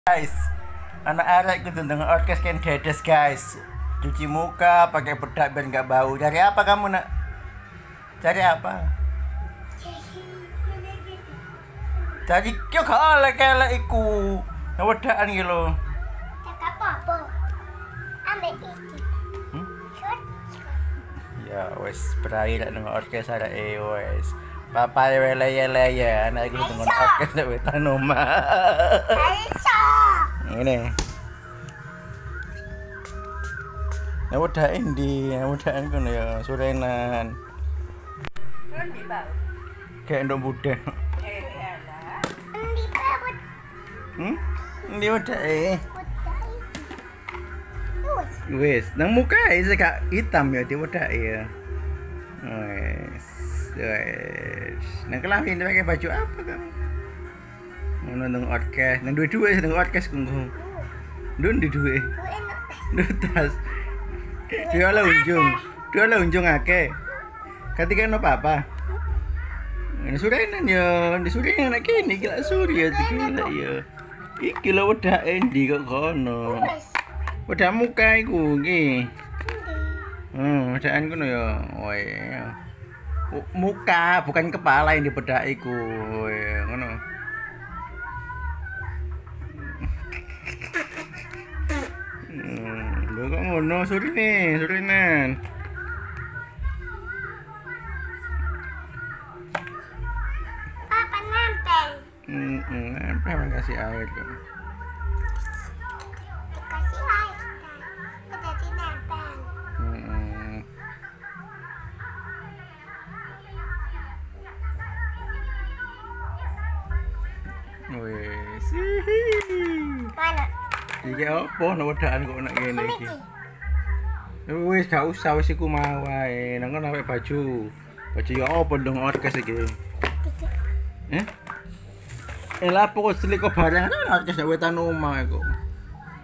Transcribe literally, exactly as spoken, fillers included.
Guys, anak arek kudu dengan orkes kan dedes guys. Cuci muka pakai bedak biar nggak bau. Cari apa kamu nak? Cari apa? Cari kyo gak oleh kelek iku. Wedakan iki lho. Cakap apa? Ambek iki. Hmm? Ya wes berakhir dengan orkes arek e wes. Papa lele-lele anak iki dengan orkes nek wetan omah. Aisyah. Ini. Nah, udah endi, udah kono ya surenan. Endi, Pak? Kayak ndok budhe. Eh, alah. Endi babut? Hmm? Endi udah eh. Terus. Wes, nang muka iki gak hitam ya di udah ya. Wes. Wes. Nang kelamin pakai baju apa kamu? Ngono nang orkes, nang duwe-duwe nang orkes kunggu. Ndun di duwe. Ku enak. Ndun tas. Dia lah unjung, dia lah unjung ake. Ketika no papa, ini surenan ya, di surenan anak kini gila surya tu gila ya. Iki lo udah endi kok kono, Wes. udah muka iku ki. Endi? Hmm, bacaan kono ya, woi. Muka bukan kepala yang dibedak iku, woi, kono. Lho kok ngono surine, surinan. Papa nempel. Hmm, apa yang kasih air kok? Dikasih air. Udah dinempel. Hmm. Wes. Mana? Iki opo no wedaan kok nek ngene iki. Ini. Wis gak usah wis iku mau wae. Nang kono awake baju. Baju ya opo ndong orkes iki. Tiga. Eh? Eh lapo kok seliko barang orkes nek wetan omah kok.